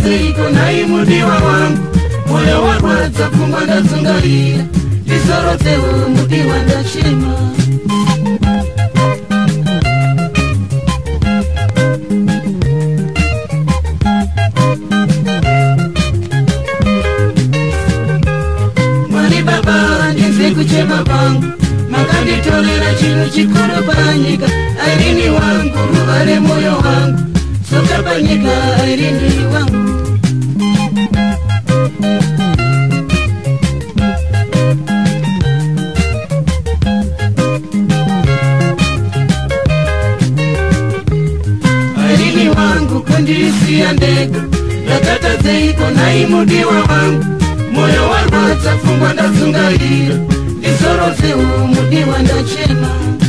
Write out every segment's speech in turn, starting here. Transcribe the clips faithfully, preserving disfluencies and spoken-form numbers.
zeiko naimudiwa wangu moyo warwadza pfungwa ndadzungarira ndizorodzewo mudiwa ndachema Mwari baba ndinzwe kuchema pangu makanditorera chinhu chikuru panyika airini wangu ruva remoyo wangu soka panyika airini wangu airini wangu kundisiya ndega ndakatadzeiko naimudiwa wangu moyo warwadza pfungwa ndadzungarira ndizorodzewo mudiwa ndachema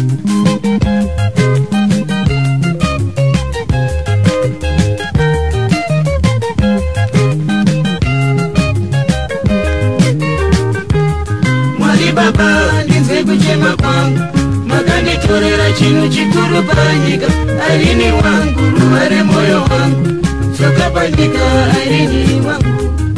Mwari baba ndinzwe kuchema kwangu makanditorera chinhu chikuru panyika airini wangu ruva remoyo wangu soka panyika airini wangu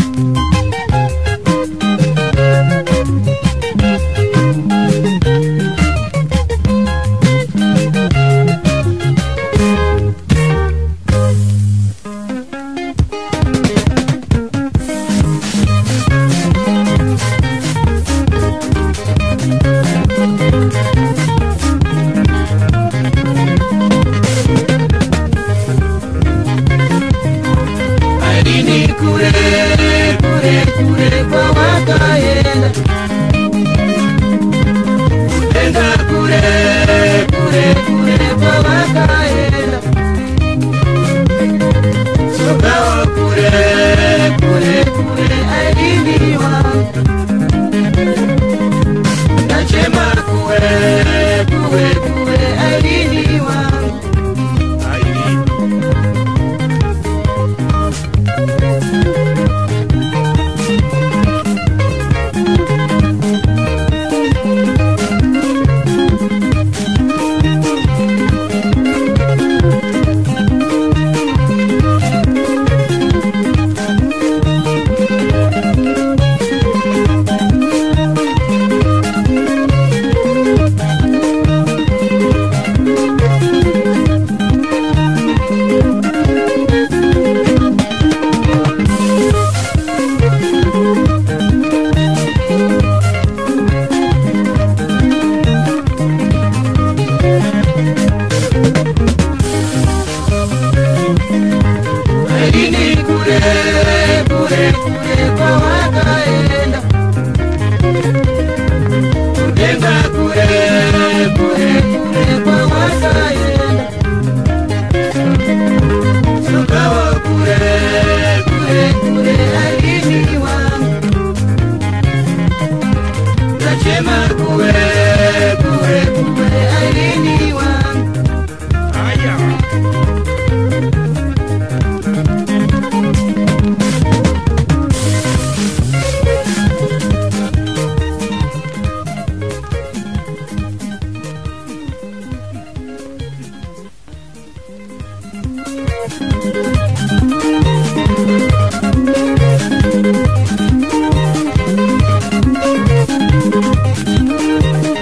Airini kure kure kure kwawakaenda kuenda kure kure kure kwawakaenda sokawo kure kure kure airini wangu ndachema kure kure kure airini wangu Airini kure kure kure kwawakaenda kudenga kure kure kure kwawakaenda sokawo kure kure kure airini wangu ndachema kure kure kure airini wangu aya Thank you.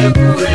yangu